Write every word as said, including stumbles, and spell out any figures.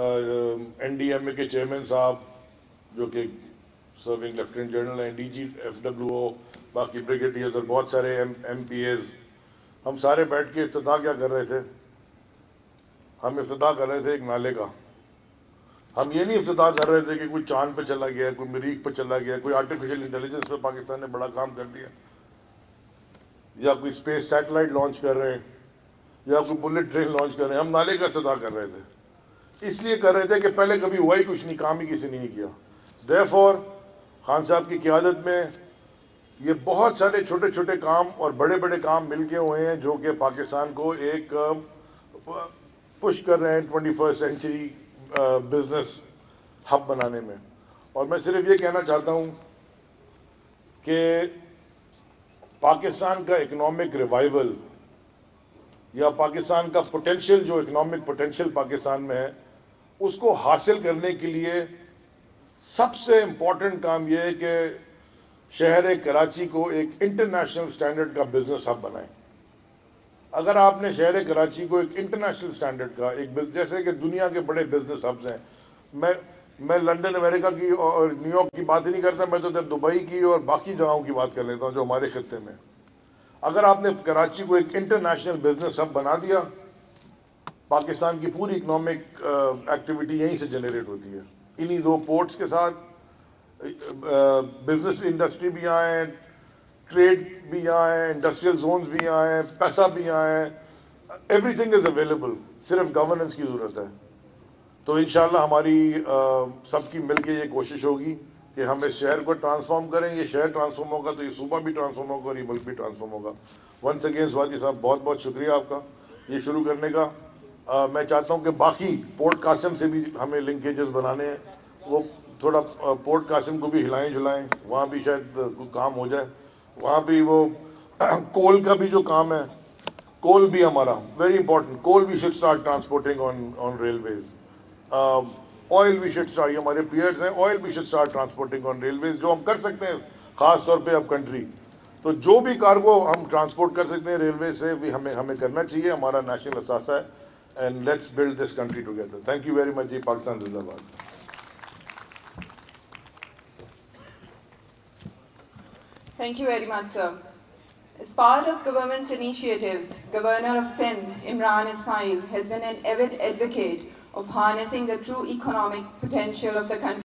N D M اے کے chairman صاحب جو کہ سرونگ لیفٹیننٹ جنرل ہیں, D G F W O, باقی بریگیڈیئرز اور بہت سارے ایم ایم پی ایز, ہم سارے بیٹھ کے افتتاح کیا کر رہے تھے؟ ہم افتتاح کر رہے تھے ایک نالے کا. ہم یہ نہیں افتتاح کر رہے تھے کہ کوئی چاند پہ چلا گیا, کوئی مریخ پہ چلا گیا, کوئی آرٹیفیشل انٹیلیجنس پہ پاکستان نے بڑا کام کر دیا, یا کوئی اسپیس سیٹلائٹ لانچ کر رہے ہیں, یا کوئی بلٹ ٹرین لانچ کر رہے ہیں. ہم نالے کا افتتاح کر رہے تھے. اس لیے کر رہے تھے کہ پہلے کبھی ہوا ہی کچھ نہیں, کام ہی کسی نے نہیں کیا. دیرفور خان صاحب کی قیادت میں یہ بہت سارے چھوٹے چھوٹے کام اور بڑے بڑے کام مل کے ہوئے ہیں جو کہ پاکستان کو ایک پش کر رہے ہیں twenty first century business hub بنانے میں. اور میں صرف یہ کہنا چاہتا ہوں کہ پاکستان کا اکنامک ریوائول یا پاکستان کا پوٹینشیل, جو اکنامک پوٹینشیل پاکستان میں ہے, اس کو حاصل کرنے کے لیے سب سے امپورٹنٹ کام یہ ہے کہ شہر کراچی کو ایک انٹرنیشنل سٹینڈرڈ کا بزنس ہب بنائیں. اگر آپ نے شہر کراچی کو ایک انٹرنیشنل سٹینڈرڈ کا ایک جیسے کہ دنیا کے بڑے بزنس ہبز ہیں, میں میں لنڈن امریکہ کی اور نیو یارک کی بات ہی نہیں کرتا, میں تو دبئی کی اور باقی جگہوں کی بات کر لیتا ہوں جو ہمارے خطے میں. اگر آپ نے کراچی کو ایک انٹرنیشنل بزنس ہب بنا دیا, پاکستان کی پوری اکنامک ایکٹیویٹی یہیں سے جنریٹ ہوتی ہے. انہی دو پورٹس کے ساتھ بزنس انڈسٹری بھی آئیں, ٹریڈ بھی آئیں, انڈسٹریل زونز بھی آئیں, پیسہ بھی آئیں, ایوری تھنگ از اویلیبل, صرف گورننس کی ضرورت ہے. تو انشاءاللہ ہماری سب کی مل کے یہ کوشش ہوگی کہ ہم اس شہر کو ٹرانسفارم کریں. یہ شہر ٹرانسفارم ہوگا تو یہ صوبہ بھی ٹرانسفارم ہوگا اور یہ ملک بھی ٹرانسفارم ہوگا. ونس اگین زادی صاحب بہت بہت شکریہ آپ کا یہ شروع کرنے کا. آ, میں چاہتا ہوں کہ باقی پورٹ قاسم سے بھی ہمیں لنکیجز بنانے ہیں, وہ تھوڑا پورٹ قاسم کو بھی ہلائیں جلائیں, وہاں بھی شاید کوئی کام ہو جائے. وہاں بھی وہ کول کا بھی جو کام ہے, کول بھی ہمارا very important, coal we should start transporting on on railways. Oil we should start, یہ ہمارے پیئرز ہیں, oil we should start transporting on railways, جو ہم کر سکتے ہیں خاص طور پہ اب کنٹری. تو جو بھی کارگو ہم ٹرانسپورٹ کر سکتے ہیں ریلوے سے بھی ہمیں ہمیں کرنا چاہیے. ہمارا نیشنل اثاثہ ہے. And let's build this country together. Thank you very much جی. پاکستان زندہ باد. Thank you very much, sir. As part of government's initiatives, Governor of Sindh, Imran Ismail, has been an avid advocate of harnessing the true economic potential of the country.